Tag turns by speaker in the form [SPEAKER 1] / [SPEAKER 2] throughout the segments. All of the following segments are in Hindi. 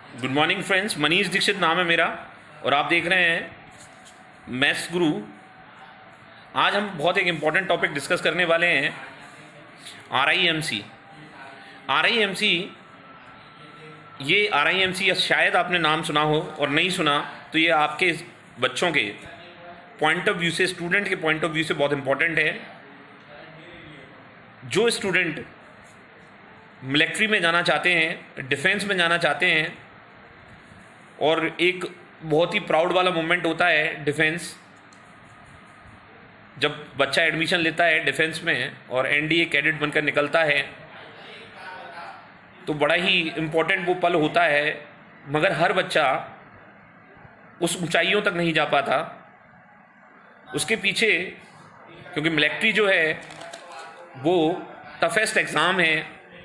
[SPEAKER 1] Good morning friends, Manish Dikshit नाम है मेरा और आप देख रहे हैं मैथ्स गुरु। आज हम बहुत एक इम्पॉर्टेंट टॉपिक डिस्कस करने वाले हैं, RIMC। RIMC, ये RIMC या शायद आपने नाम सुना हो और नहीं सुना तो ये आपके बच्चों के पॉइंट ऑफ व्यू से, स्टूडेंट के पॉइंट ऑफ व्यू से बहुत इम्पॉर्टेंट है। जो स्टूडेंट मिलिट्री में जाना चाहते हैं, डिफेंस में जाना चाहते हैं, और एक बहुत ही प्राउड वाला मोमेंट होता है डिफेंस, जब बच्चा एडमिशन लेता है डिफेंस में और NDA कैडेट बनकर निकलता है, तो बड़ा ही इम्पोर्टेंट वो पल होता है। मगर हर बच्चा उस ऊंचाइयों तक नहीं जा पाता। उसके पीछे, क्योंकि मिलिट्री जो है वो टफेस्ट एग्ज़ाम है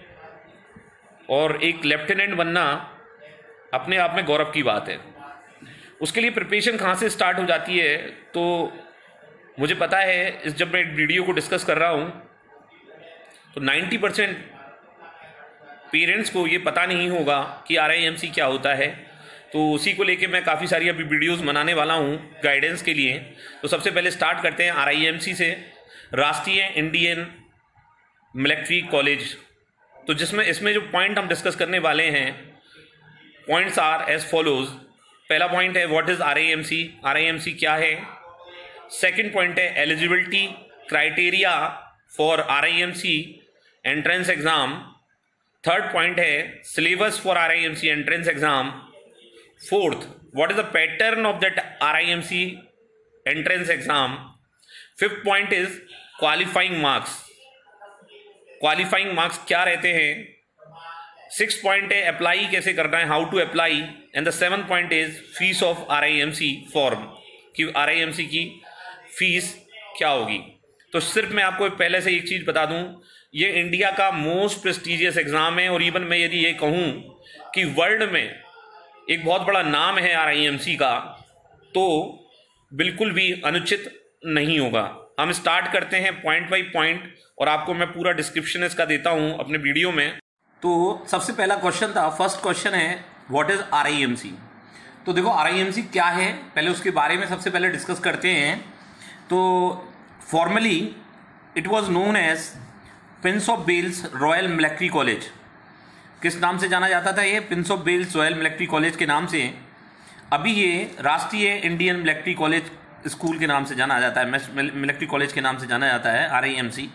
[SPEAKER 1] और एक लेफ्टिनेंट बनना अपने आप में गौरव की बात है। उसके लिए प्रिपरेशन कहाँ से स्टार्ट हो जाती है, तो मुझे पता है जब मैं वीडियो को डिस्कस कर रहा हूँ तो 90% पेरेंट्स को ये पता नहीं होगा कि RIMC क्या होता है। तो उसी को लेके मैं काफ़ी सारी अभी वीडियोस बनाने वाला हूँ गाइडेंस के लिए। तो सबसे पहले स्टार्ट करते हैं RIMC से, राष्ट्रीय इंडियन मिलिट्री कॉलेज। तो इसमें जो पॉइंट हम डिस्कस करने वाले हैं, पॉइंट्स आर एज फॉलोज। पहला पॉइंट है व्हाट इज RIMC, RIMC क्या है। सेकंड पॉइंट है eligibility criteria for RIMC entrance exam. Third point है syllabus for RIMC entrance exam. Fourth, what is the pattern of that RIMC entrance exam. Fifth point is qualifying marks, qualifying marks क्या रहते हैं। सिक्स पॉइंट है अप्लाई कैसे करना है, how to apply. And the seventh point is fees of RIMC form, कि RIMC की फीस क्या होगी। तो सिर्फ मैं आपको पहले से एक चीज बता दूं, ये इंडिया का मोस्ट प्रेस्टिजियस एग्जाम है और इवन मैं यदि ये कहूं कि वर्ल्ड में एक बहुत बड़ा नाम है RIMC का, तो बिल्कुल भी अनुचित नहीं होगा। हम स्टार्ट करते हैं पॉइंट बाई पॉइंट और आपको मैं पूरा डिस्क्रिप्शन इसका देता हूं अपने वीडियो में। तो सबसे पहला क्वेश्चन था, फर्स्ट क्वेश्चन है व्हाट इज RIMC। तो देखो RIMC क्या है, पहले उसके बारे में सबसे पहले डिस्कस करते हैं। तो formally it was known as Prince of Wales Royal Military College. किस नाम से जाना जाता था ये? Prince of Wales Royal Military College के नाम से। अभी ये राष्ट्रीय इंडियन मिलिट्री कॉलेज स्कूल के नाम से जाना जाता है, मिलिट्री कॉलेज के नाम से जाना जाता है RIMC।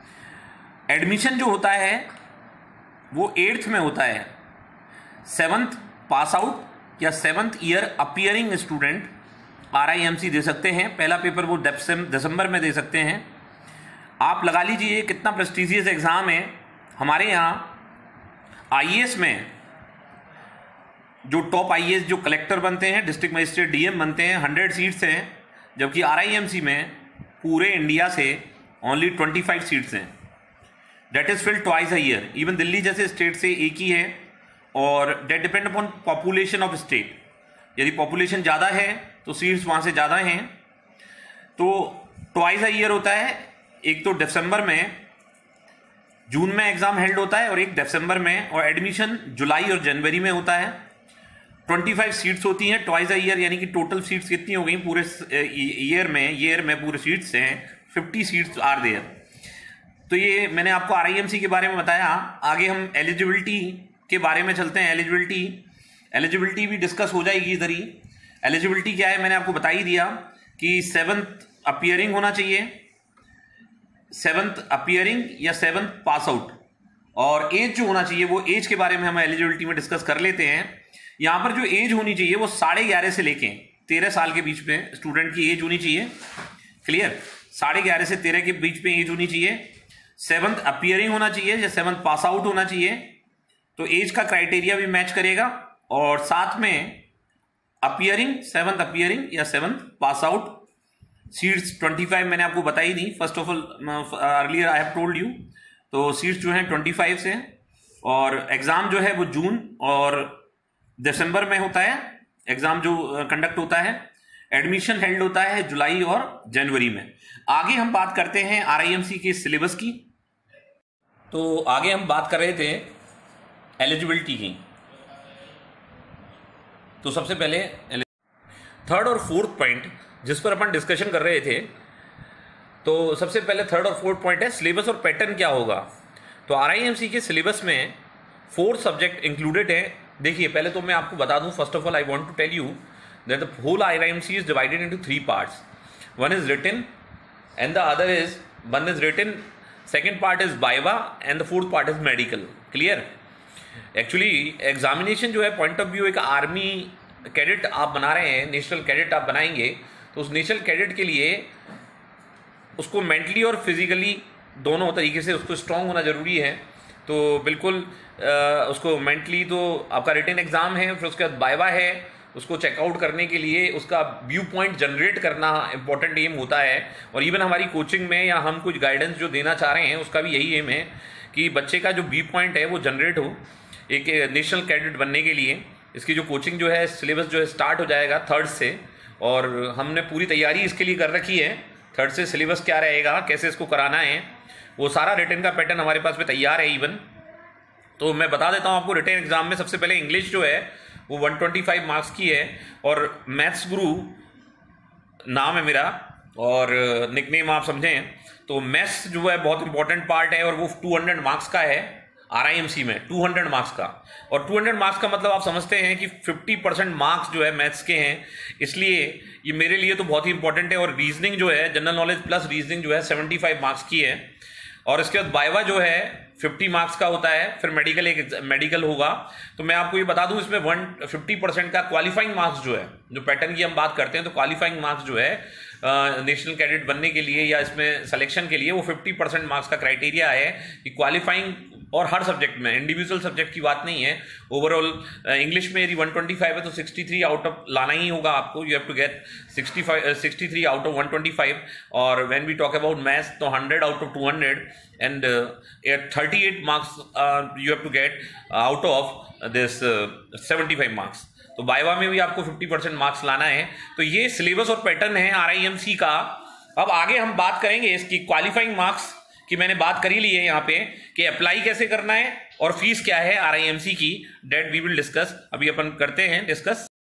[SPEAKER 1] एडमिशन जो होता है वो 8th में होता है। 7th पास आउट या 7th year appearing student RIMC दे सकते हैं। पहला पेपर वो दिसंबर में दे सकते हैं। आप लगा लीजिए कितना प्रेस्टिजियस एग्जाम है। हमारे यहाँ IAS में जो टॉप IAS जो कलेक्टर बनते हैं, डिस्ट्रिक्ट मजिस्ट्रेट DM बनते हैं, 100 सीट्स हैं, जबकि RIMC में पूरे इंडिया से ओनली 25 सीट्स हैं। Date is filled twice a year. Even Delhi जैसे स्टेट से एक ही है, और date depend upon population of state. यदि पॉपुलेशन ज़्यादा है तो सीट्स वहाँ से ज़्यादा हैं। तो ट्वाइस अ ईयर होता है, एक तो दिसंबर में, जून में एग्जाम हेल्ड होता है और एक दिसंबर में, और एडमिशन जुलाई और जनवरी में होता है। 25 सीट्स होती हैं ट्वाइस अ ईयर, यानी कि टोटल सीट्स कितनी हो गई पूरे ईयर में पूरे सीट्स हैं 50 सीट्स आर देयर। तो ये मैंने आपको RIMC के बारे में बताया। आगे हम एलिजिबिलिटी के बारे में चलते हैं। एलिजिबिलिटी भी डिस्कस हो जाएगी इधर ही। एलिजिबिलिटी क्या है मैंने आपको बता ही दिया कि 7th अपियरिंग होना चाहिए, 7th अपियरिंग या 7th पास आउट, और एज जो होना चाहिए वो एज के बारे में हम एलिजिबिलिटी में डिस्कस कर लेते हैं। यहाँ पर जो एज होनी चाहिए वो 11.5 से लेके 13 साल के बीच में स्टूडेंट की एज होनी चाहिए। क्लियर? 11.5 से 13 के बीच में एज होनी चाहिए। 7th अपियरिंग होना चाहिए या 7th पास आउट होना चाहिए। तो एज का क्राइटेरिया भी मैच करेगा, और साथ में अपियरिंग, 7th अपियरिंग या 7th पास आउट। सीट्स 25 मैंने आपको बताई दी। First of all earlier I have told you. तो सीट्स जो हैं 25 से, और एग्जाम जो है वो जून और दिसंबर में होता है। एग्जाम जो कंडक्ट होता है, एडमिशन हेल्ड होता है जुलाई और जनवरी में। आगे हम बात करते हैं RIMC के सिलेबस की। तो आगे हम बात कर रहे थे एलिजिबिलिटी की। तो सबसे पहले थर्ड और फोर्थ पॉइंट जिस पर अपन डिस्कशन कर रहे थे, तो सबसे पहले थर्ड और फोर्थ पॉइंट है सिलेबस और पैटर्न क्या होगा। तो RIMC के सिलेबस में 4 सब्जेक्ट इंक्लूडेड है। देखिए पहले तो मैं आपको बता दूं, first of all I want to tell you that the whole RIMC is divided into 3 parts. One is written and the other is one is written, second part is viva and the fourth part is medical. Clear? Actually examination जो है पॉइंट ऑफ व्यू, एक आर्मी कैडेट आप बना रहे हैं, नेशनल कैडेट आप बनाएंगे, तो उस नेशनल कैडेट के लिए उसको मेंटली और फिजिकली दोनों तरीके से उसको स्ट्रांग होना जरूरी है। तो बिल्कुल उसको मेंटली तो आपका रिटन एग्जाम है, फिर उसके बाद वाइवा है, उसको चेकआउट करने के लिए उसका व्यू पॉइंट जनरेट करना इंपॉर्टेंट एम होता है। और इवन हमारी कोचिंग में या हम कुछ गाइडेंस जो देना चाह रहे हैं उसका भी यही एम है कि बच्चे का जो व्यू पॉइंट है वो जनरेट हो एक नेशनल कैडेट बनने के लिए। इसकी जो कोचिंग जो है, सिलेबस जो है स्टार्ट हो जाएगा 3rd से, और हमने पूरी तैयारी इसके लिए कर रखी है। 3rd से सिलेबस क्या रहेगा, कैसे इसको कराना है, वो सारा रिटन का पैटर्न हमारे पास में तैयार है इवन। तो मैं बता देता हूँ आपको, रिटन एग्जाम में सबसे पहले इंग्लिश जो है वो 125 मार्क्स की है, और मैथ्स गुरु नाम है मेरा और निकनेम आप समझें, तो मैथ्स जो है बहुत इंपॉर्टेंट पार्ट है और वो 200 मार्क्स का है RIMC में, 200 मार्क्स का। और 200 मार्क्स का मतलब आप समझते हैं कि 50% मार्क्स जो है मैथ्स के हैं, इसलिए ये मेरे लिए तो बहुत ही इंपॉर्टेंट है। और रीजनिंग जो है, जनरल नॉलेज प्लस रीजनिंग जो है 75 मार्क्स की है। और इसके बाद वाइवा जो है 50 मार्क्स का होता है, फिर मेडिकल होगा। तो मैं आपको ये बता दूं, इसमें 50% का क्वालिफाइंग मार्क्स जो है, जो पैटर्न की हम बात करते हैं, तो क्वालिफाइंग मार्क्स जो है नेशनल कैडेट बनने के लिए या इसमें सिलेक्शन के लिए वो 50% मार्क्स का क्राइटेरिया है कि क्वालिफाइंग, और हर सब्जेक्ट में, इंडिविजुअल सब्जेक्ट की बात नहीं है। ओवरऑल इंग्लिश में यदि 125 है तो 63 आउट ऑफ लाना ही होगा आपको, you have to get 63 out of 125। और when we talk about maths तो 100 out of 200 and 38 marks you have to get out of this 75 marks. तो वाइवा में भी आपको 50% मार्क्स लाना है। तो ये सिलेबस और पैटर्न है RIMC का। अब आगे हम बात करेंगे इसकी क्वालिफाइंग मार्क्स की, मैंने बात करी ली है यहाँ पे कि अप्लाई कैसे करना है और फीस क्या है RIMC की, डेट वी विल डिस्कस। अभी अपन करते हैं डिस्कस।